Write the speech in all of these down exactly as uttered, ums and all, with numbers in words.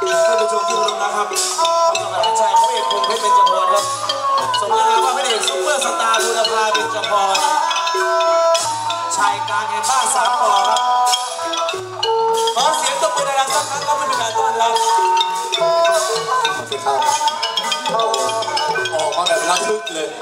ท่านผู้ชมที่เคารพนะครับพบกับหลานชายพระเอกคงเพชรเบญจพรครับสมญานามว่าพระเอกซุปเปอร์สตาร์บุรพาเบญจพรชายกลางแห่งบ้านสามปอครับขอเสียงตบมือดังๆสักครั้งก็ไม่เป็นการต้อนรับขอบคุณครับออกมาแบบระทึกเลย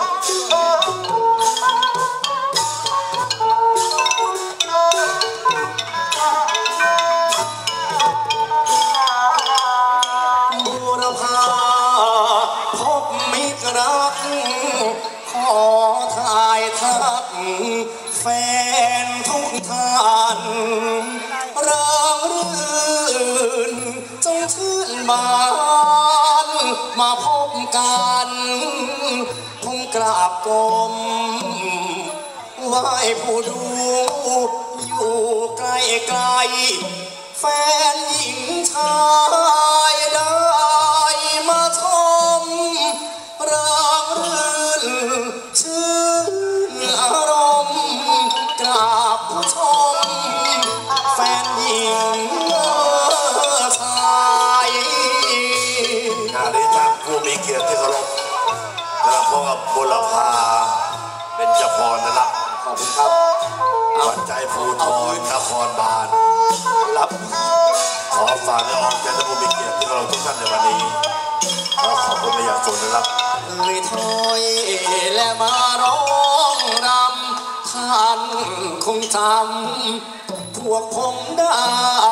บุรพาพบมิตรรักขอถ่ายทักแฟนทุกท่านรักรื่นจงชื่นบานมาพบกันผมกราบกรมไหว้ผู้ดูอยู่ไกลไกลแฟนหญิงชายได้มาชมรักรื่นชื่นอารมณ์กราบผู้ชมแฟนหญิงชายงานนี้ท่านผู้มีเกียรติที่เคารพและพบกับบุรพาเบญจพรนะครับขอบคุณครับขวัญใจภูธรนครบาลรับขอฝากและออกใจท่านผู้มีเกียรติที่เราทุกท่านในวันนี้ขอขอบคุณในอย่างสูงนะครับเอ่ยถอยและมาร้องรำท่านคงจำพวกผมได้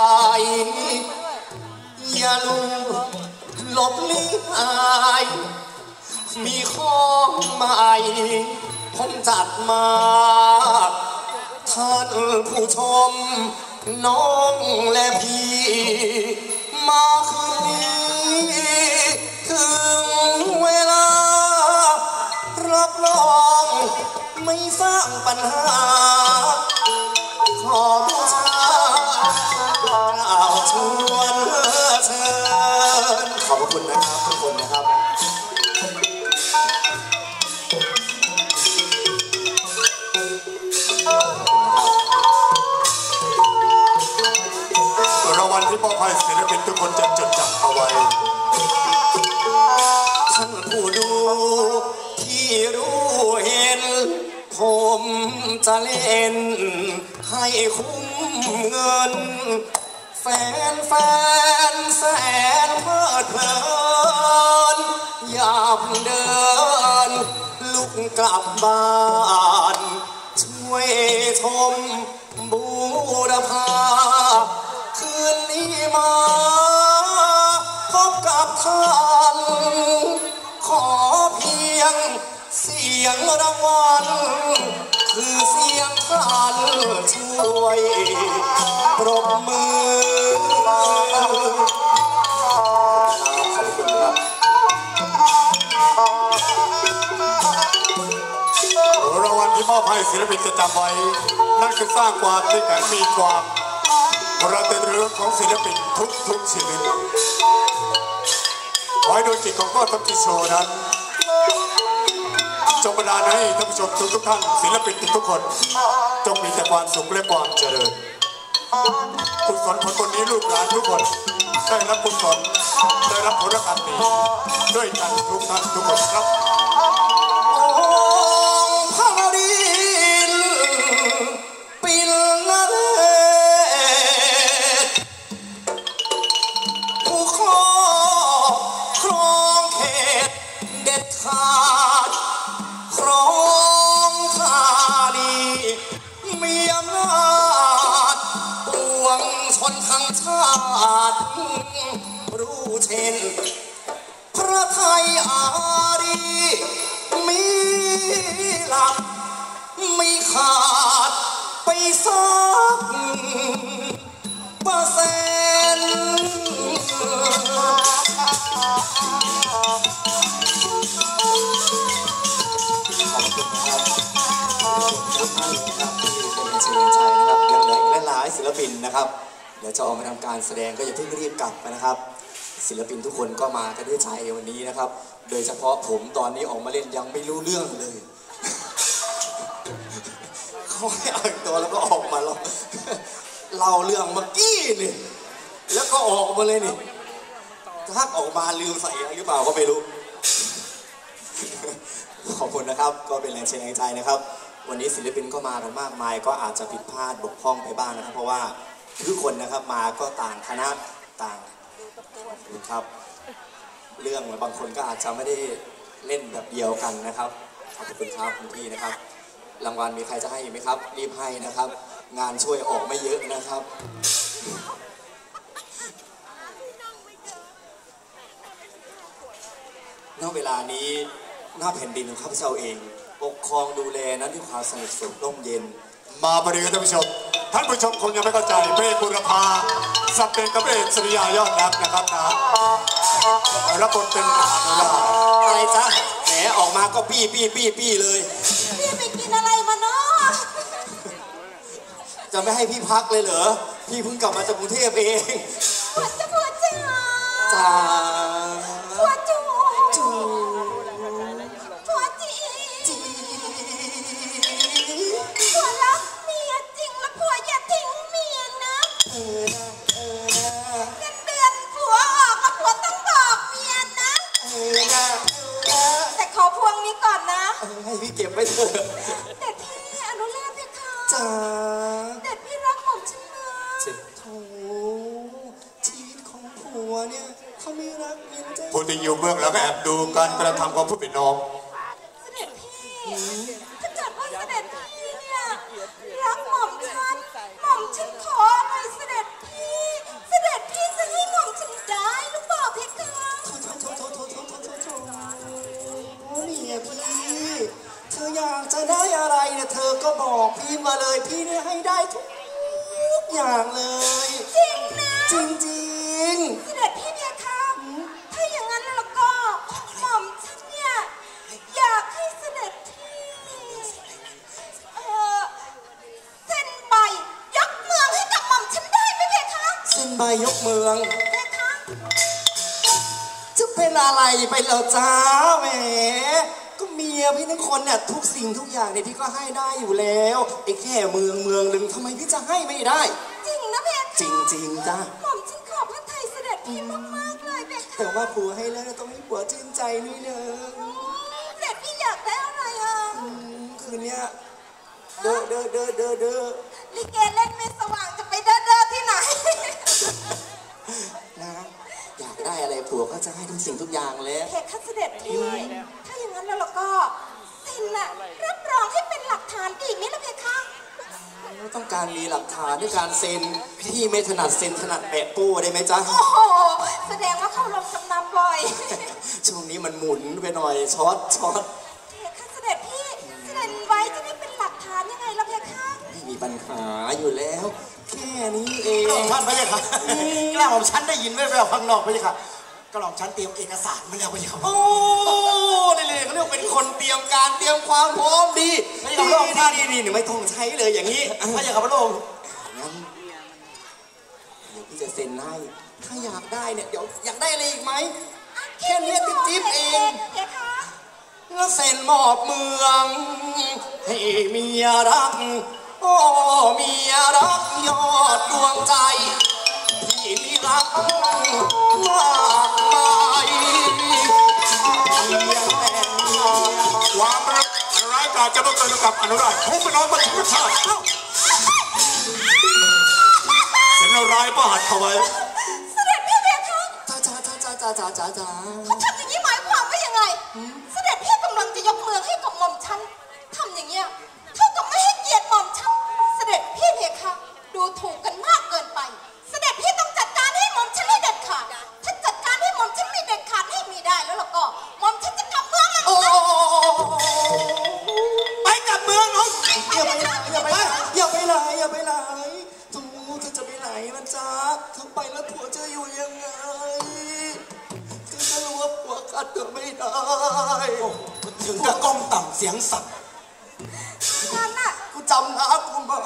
อย่าลูหลบลี้หายมีของใหม่ผมจัดมาท่านผู้ชมน้องและพี่มาคืนนี้ถึงเวลารับรองไม่สร้างปัญหาขอบูชากล่าวชวนเชิญขอบคุณนะครับทุกคนนะครับรางวัลที่มอบให้ศิลปินทุกคนจะจดจำเอาไว้ท่านผู้ดูที่รู้เห็นผมจะเล่นให้คุ้มเงินแฟนแฟนแสนเพลิดเพลินอย่าเพิ่งเดินลุกกลับบ้านช่วยชมบูรพาคืนนี้มาพบกับท่านขอเพียงเสียงรางวัลคือเสียงท่านช่วยปรบมือขอบคุณครับรางวัลที่มอบให้ศิลปินจะจำไว้นั่นคือสร้างความที่แข็งมีความเราเป็นเรื่องของศิลปินทุกทุกชีวิตขอให้ดวงจิตของพ่อทัพทิโชนั้นจงบันดาลให้ท่านผู้ชมทุกทุกท่านศิลปินทุกคนจงมีแต่ความสุขและความเจริญกุศลผลบุญนี้ลูกหลานทุกคนได้รับกุศลได้รับผลกรรมดีด้วยกันทุกท่านทุกคนครับพระดินปิลนาเรศผู้ครอบครองเขตเด็ดขาดครองธานีมีอำนาจปวงชนทั้งชาติรู้เช่นพระไทยอารีมีหลักไม่ขาดไปสักเปอร์เซ็นต์ขอบคุณนะครับทุกท่านนะครับที่เป็นศิลปินใจนะครับยังเหลืออีกหลายศิลปินนะครับเดี๋ยวจะออกมาทำการแสดงก็อย่าเพิ่งรีบกลับไปนะครับศิลปินทุกคนก็มากันด้วยใจวันนี้นะครับโดยเฉพาะผมตอนนี้ออกมาเล่นยังไม่รู้เรื่องเลย เขาให้อ่านตัวแล้วก็ออกมาแล้วเล่าเรื่องเมื่อกี้นี่แล้วก็ออกมาเลยนี่ทักออกมาลืมใส่อะไรหรือเปล่าก็ไม่รู้ ขอบคุณนะครับก็เป็นแรงเชียร์แรงใจนะครับวันนี้ศิลปินก็มากันมากมายก็อาจจะผิดพลาดบกพร่องไปบ้างนะครับเพราะว่าทุกคนนะครับมาก็ต่างคณะต่างครับเรื่องบางคนก็อาจจะไม่ได้เล่นแบบเดียวกันนะครับขอบคุณครับคุณพี่นะครับรางวัลมีใครจะให้อีกไหมครับรีบให้นะครับงานช่วยออกไม่เยอะนะครับณเวลานี้หน้าแผ่นดินของข้าพเจ้าเองปกครองดูแลนั้นด้วยความสงบสุขร่มเย็นมาพอดีครับท่านผู้ชมท่านผู้ชมคงยังไม่เข้าใจพระเอกบุรพาสับเป็นกับพระเอกสุริยายอดรักนะครับนะรับบทเป็นอนุราชอะไรจ๊ะแหมออกมาก็ปี้ปี้ปี้ปี้เลยพี่ไปกินอะไรมาเนาะจะไม่ให้พี่พักเลยเหรอพี่เพิ่งกลับมาจากกรุงเทพเองผัวจะผัวจ้าจ้าผัวจูจูผัวจีจีผัวรักเมียจริงแล้วผัวอย่าทิ้งเมียนะเออนะเออนะเงินเดือนผัวออกแล้วผัวต้องบอกเมียนะเออนะเออนะแต่ขอพวงนี้ก่อนนะให้พี่เก็บไว้เถอะแต่พี่อนุราชเพคะจ้าแต่พี่รักผมฉันนะเจ็บโถชีวิตของผัวเนี่ยเขาไม่รักเมียจ้ะผู้ที่อยู่เบื้องหลังก็แอบดูการกระทำของผู้เป็นน้องเสด็จพี่ถ้าจัดว่าเสด็จพี่เนี่ยรักหม่อมฉันหม่อมฉันขออะไรเสด็จพี่เสด็จพี่จะให้หม่อมฉันได้หรือเปล่าเพคะโถโถโถโถโถโถโถโถโถเมียพี่เธออยากจะได้อะไรเนี่ยเธอก็บอกพี่มาเลยพี่เนี่ยให้ได้ทุกอย่างเลยจริงนะจริงจริงเสด็จพี่เพคะถ้าอย่างนั้นแล้วก็หม่อมฉันเนี่ยอยากให้เสด็จพี่เออเซ็นใบยกเมืองให้กับหม่อมฉันได้ไหมเพคะเซ็นใบยกเมืองเพคะจะเป็นอะไรไปแล้วจ้าแหมก็เมียพี่ทั้งคนเนี่ยทุกสิ่งทุกอย่างเนี่ยพี่ก็ให้ได้อยู่แล้วไอ้แค่เมืองเมืองหนึ่งทำไมพี่จะให้ไม่ได้จริงนะเพคะจริงจริงจ้าหม่อมฉันขอบพระทัยเสด็จพี่มากๆเลยเพคะแต่ว่าผัวให้แล้วต้องให้ผัวชื่นใจนี่เนอะเสด็จพี่อยากได้อะไรอ่ะคืนเนี้ยเด้อเด้อเด้อเด้อเด้อลิเกเล่นไม่สว่างจะไปเด้อเด้อที่ไหนนะอยากได้อะไรผัวก็จะให้ทุกสิ่งทุกอย่างเลยเพคะเสด็จพี่ถ้าอย่างนั้นแล้วเราก็เซ็นน่ะรับรองให้เป็นหลักฐานดีไหมล่ะเพคะต้องการมีหลักฐานด้วยการเซ็นพี่ไม่ถนัดเซ็นถนัดแปะโป้ได้ไหมจ๊ะโอ้โหแสดงว่าเขาลงจำนำบ่อยช่วงนี้มันหมุนไปหน่อยช็อตช็อตเพคะเสด็จพี่เซ็นไว้จะได้เป็นหลักฐานยังไงล่ะเพคะไม่มีปัญหาอยู่แล้วแค่นี้เองกระหล่อมท่านพระเจ้าค่ะกระหล่อมฉันได้ยินแว่วๆข้างนอกพระเจ้าค่ะกระหล่อมฉันเตรียมเอกสารมาแล้วพระเจ้าค่ะโอ้นี่เลยเขาเรียกเป็นคนเตรียมการเตรียมความพร้อมดีพระเจ้าค่ะนี่นี่นี่ไม่ต้องใช้เลยอย่างนี้พระเจ้าค่ะพระองค์งั้นเดี๋ยวพี่จะเซ็นให้ถ้าอยากได้เนี่ยเดี๋ยวอยากได้อะไรอีกไหมแค่นี้ติ๊บจิ๊บเองแล้วเซ็นมอบเมืองให้เมียรักโอ้เมียรักยอดดวงใจพี่มีรักมากมายเพียงแต่ความรักร้ายกาจจะบังเกิดกับอนุราชผู้เป็นน้องมาถึงชาติเสียงร้ายประหัตถวายเสด็จพี่เพคะจ้าจ้าจ้าจ้าจ้าจ้าจ้าจ้าเขาทำอย่างนี้หมายความว่ายังไงเสด็จพี่กำลังจะยกเมืองให้กับหม่อมฉันทำอย่างเงี้ยเท่ากับไม่ให้เกียรติหม่อมฉันเสด็จพี่เพคะดูถูกกันมากเกินไปเสด็จพี่ต้องจัดการให้หม่อมฉันให้เด็ดขาดถ้าจัดการให้หม่อมฉันไม่เด็ดขาดให้มีได้แล้วล่ะก็หม่อมฉันจะกลับเมืองโอ้ไปกลับเมืองน้องอย่าไปไหนอย่าไปไหนอย่าไปไหนอย่าไปไหนทูเธอจะไปไหนนะจ๊ะถ้าไปแล้วผัวจะอยู่ยังไงเธอจะรู้ว่าผัวกัดเธอไม่ได้ถึงจะก้มต่ำเสียงสั่นนั่นน่ะกูจำนะกูมา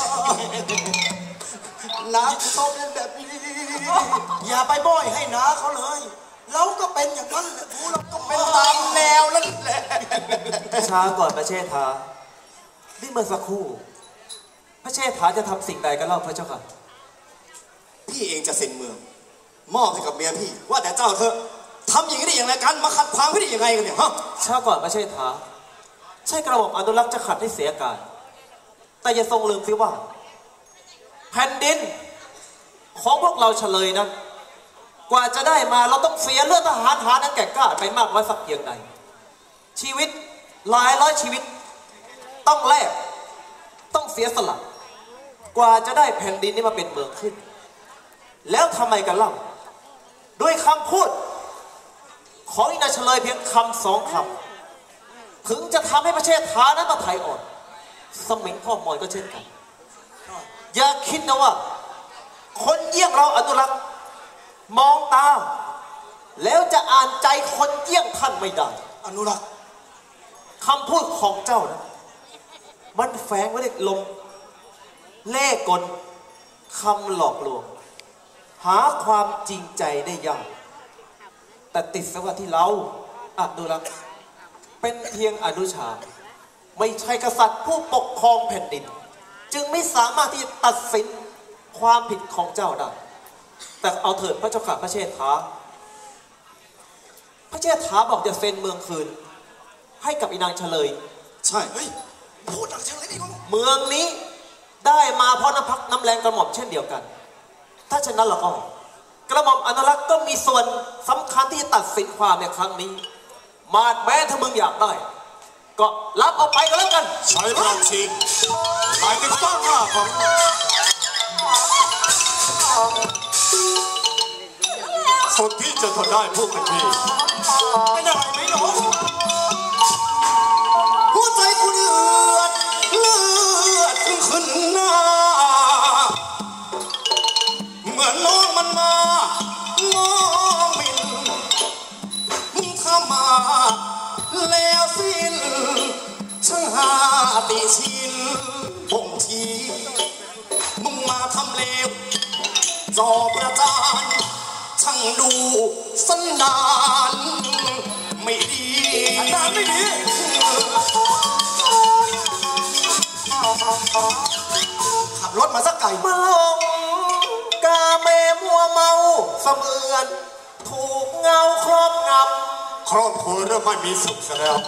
นะกูชอบเล่นแบบนี้อย่าไปบ่อยให้นะเขาเลยเราก็เป็นอย่างนั้นแหละทูเราก็เป็นตามแนวนั่นแหละช้าก่อนพระเชษฐานี่เมื่อสักครู่พระเชษฐาจะทำสิ่งใดกันเล่าพระเจ้าค่ะพี่เองจะเซ็นเมืองมอบให้กับเมียพี่ว่าแต่เจ้าเธอทำอย่างนี้ได้อย่างไรกันมาขัดขวางพี่ได้ยังไงกันเนี่ยฮะช้าก่อนพระเชษฐาใช่กระหม่อมอนุรักษ์จะขัดให้เสียการแต่อย่าทรงลืมสิว่าแผ่นดินของพวกเราเฉลยนั้นกว่าจะได้มาเราต้องเสียเลือดทหารหานั้นแก่กล้าไปมากน้อยสักเพียงใดชีวิตหลายร้อยชีวิตต้องแลกต้องเสียสละกว่าจะได้แผ่นดินนี้มาเป็นเมืองขึ้นแล้วทำไมกันเล่าด้วยคำพูดของอินาเฉลยเพียงคำสองคำถึงจะทำให้ประเทศฐานั้นมาไทยอ่อนสมิงพ่อมอยก็เช่นกันอย่าคิดนะว่าคนเยี่ยงเราอนุรักษ์มองตาแล้วจะอ่านใจคนเยี่ยงท่านไม่ได้อนุรักษ์คำพูดของเจ้านะมันแฝงไว้ในลมเล่ห์กลคำหลอกลวงหาความจริงใจได้ยากแต่ติดสว่าที่เราอนุรักษ์เป็นเพียงอนุชาไม่ใช่กษัตริย์ผู้ปกครองแผ่นดินจึงไม่สามารถที่จะตัดสินความผิดของเจ้าได้แต่เอาเถิดพระเจ้าข้าพระเชษฐาพระเชษฐาบอกจะเซ็นเมืองคืนให้กับอีนางเฉลยใช่เฮ้ยพูดหนักเฉลยนี่มั้งเมืองนี้ได้มาเพราะน้ำพักน้ำแรงกระหม่อมเช่นเดียวกันถ้าเช่นนั้นเราก็กระหม่อมอนุรักษ์ก็มีส่วนสำคัญที่จะตัดสินความในครั้งนี้มาดแม้ถ้ามึงอยากได้ก็รับเอาไปก็แล้วกันใช้พลังชิงหมายถึงตั้งหน้าของสุดที่จะทนได้ผู้เป็นพี่ไม่ได้ไม่หรอกหัวใจกูเดือดเลือดขึ้นหน้าเหมือนน้องมันมาน้องมินถ้ามาแล้วสิ้นช่างหาติชินบ่งชี้มึงมาทำเลวจอประจานช่างดูสันดานไม่ดีสันดานไม่ดีขับรถมาสักไก่มาลงกาเมมัวเมาเสมือนถูกเงาครอบงำครอบครัวเริ่มไม่มีสุขซะแล้ว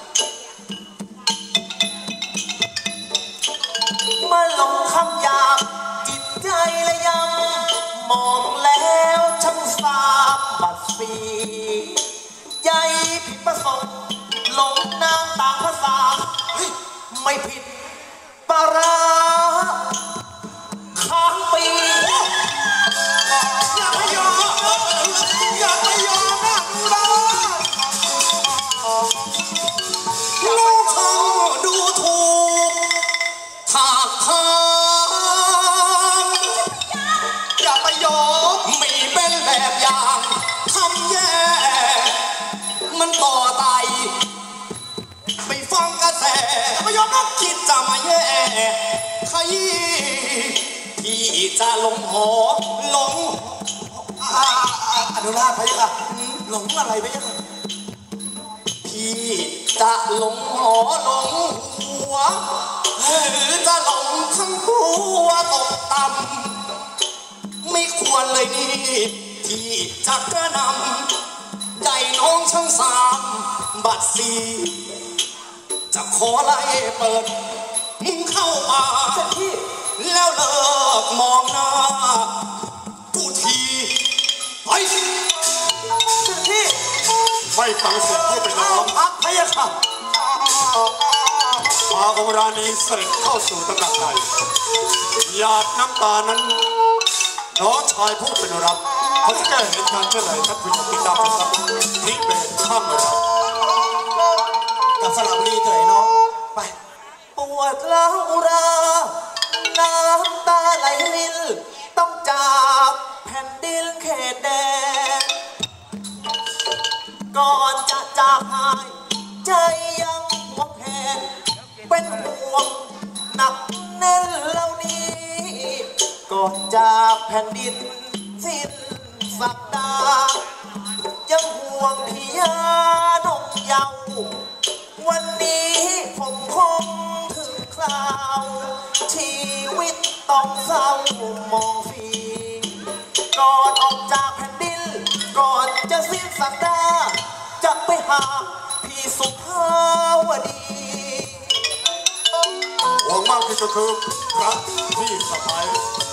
มาลงคำหยาบจิตใจละยำมองแล้วช่างสาบบัดสีใหญ่ผิดประสงค์หลงนางต่างภาษาไม่ผิดปาราค้างปีอย่าไปยอมอย่าไปยอมนะดูเราลูกเขาดูถูกถากทางอย่าไปยอมไม่เป็นแบบอย่างทำแย่มันต่อไตไปฟังกระแสไม่ยอมนะคิดจะมาแย่ใครที่จะลงหอหลงอนุราชพะยะค่ะหลงอะไรพะยะค่ะพี่จะหลงหอหลงหัวหรือจะหลงทั้งหัวตกต่ำไม่ควรเลยนี่ที่จะกระนำใจน้องช่างสามบัดสีจะขอไล่เปิดมึงเข้ามาแล้วเลิกมองหน้ากูทีไปที่ไม่ฟังเสียงผู้เป็นน้องพักพะยะค่ะพาองค์ราณีเสด็จเข้าสู่ตำหนักใดหยาดน้ำตานั้นน้องชายผู้เป็นรักเขาจะแก้เหตุการณ์เช่นไรท่านผู้ชมติดตามนะครับนี่เป็นข้ามเลยครับกับสระบุรีเถอะน้องไปปวดร้าวราน้ำตาไหลลินต้องจากแผ่นดินเขตแดนก่อนจะจากหายใจยังหัวแผ่นเป็นห่วงหนักแน่นเหล่านี้ก่อนจากแผ่นดินสิ้นสัปดาห์ยังห่วงพี่ยาดงเยาวันนี้ผมคงถึงคราวชีวิตต้องเศร้ามองฟีก่อนออกจากแผ่นดินหากพี่สุภาวดีห่วงมากที่สุดคือพระพี่สะพ้าย